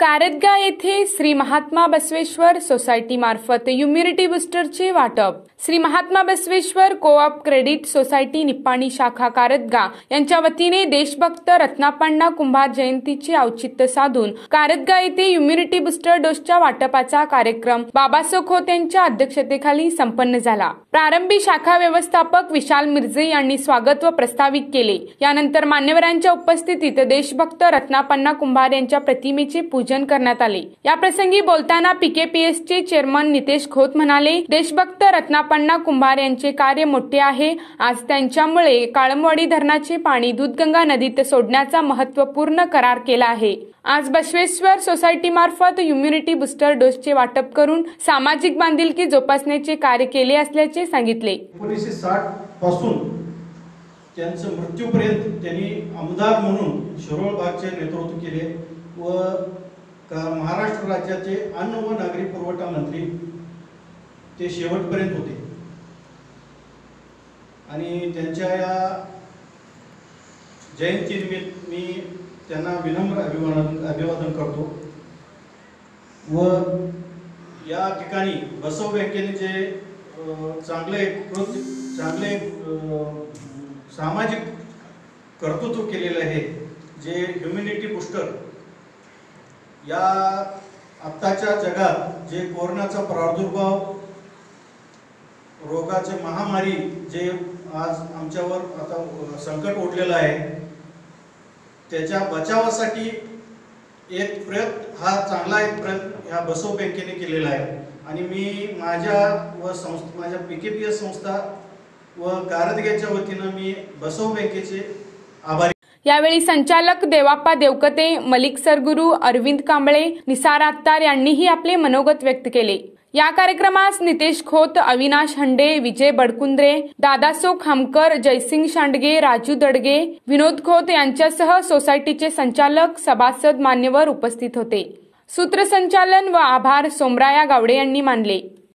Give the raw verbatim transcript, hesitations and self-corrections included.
कारदगा येथे श्री महात्मा बसवेश्वर सोसायटी मार्फत इम्युनिटी बुस्टरचे वाटप। Shri Mahatma Basaveshwar co op credit society Nippani शाखा कारदगा यांच्या वतीने देशभक्त रत्नापण्णा कुंभार जयंतीचे औचित्य साधून कारदगा येथे इम्युनिटी बुस्टर डोसच्या वाटपाचा कार्यक्रम बाबासाहेब खोत यांच्या अध्यक्षतेखाली संपन्न झाला। प्रारंभी शाखा व्यवस्थापक विशाल मिर्जे यांनी स्वागत व प्रस्तावित केले। यानंतर मान्यवरांच्या उपस्थितीत देशभक्त रत्नापण्णा कुंभार यांच्या प्रतिमेचे पूजन करण्यात आले। या प्रसंगी बोलताना पीकेपीएसचे चेअरमन नितेश खोत म्हणाले, देशभक्त रत्नापण्णा कुंभार यांचे कार्य मोठे आहे। आज त्यांच्यामुळे काळमवाडी धरणाचे पाणी दूधगंगा नदीत सोडण्याचा महत्त्वपूर्ण करार केला आहे। आज बसवेश्वर सोसायटी मार्फत इम्युनिटी बुस्टर डोसचे वाटप करून सामाजिक बांधिलकी जोपासण्याचे कार्य केले असल्याचे सांगितले। एकोणीसशे साठ पासून त्यांच्या मृत्यूपर्यंत त्यांनी आमदार म्हणून शिरोळ भागचे नेतृत्व केले व महाराष्ट्र राज्याचे अन्न व नागरी पुरवठा मंत्री ते शेवटपर्यंत होते आणि त्यांच्या या जयंतीनिमित्त मी त्यांना विनम्र अभिवादन अभिवादन करतो व या ठिकाणी बसव बँकेने जे चांगले कृत्य चांगले सामाजिक कर्तृत्व केलेले आहे, जे ह्युमॅनिटी बुस्टर या आत्ताच्या जगात जे कोरोनाचा प्रादुर्भाव रोगाचे महामारी जे आज आमच्यावर आता संकट ओढलेलं आहे, त्याच्या बचावासाठी एक प्रयत्न हा चांगला एक प्रयत्न ह्या बसव बँकेने केलेला आहे आणि मी माझ्या व संस्था माझ्या पीकेपीएस संस्था व कारदग्याच्या वतीनं मी बसव बँकेचे आभारी। यावेळी संचालक देवाप्पा देवकते, मलिक सरगुरू, अरविंद कांबळे, निसार अत्तार यांनीही आपले मनोगत व्यक्त केले। या कार्यक्रमास नितेश खोत, अविनाश हंडे, विजय बडकुंद्रे, दादासो खामकर, जयसिंग शांडगे, राजू दडगे, विनोद खोत यांच्यासह सोसायटीचे संचालक, सभासद मान्यवर उपस्थित होते। सूत्रसंचालन व आभार सोमराया गावडे यांनी मानले।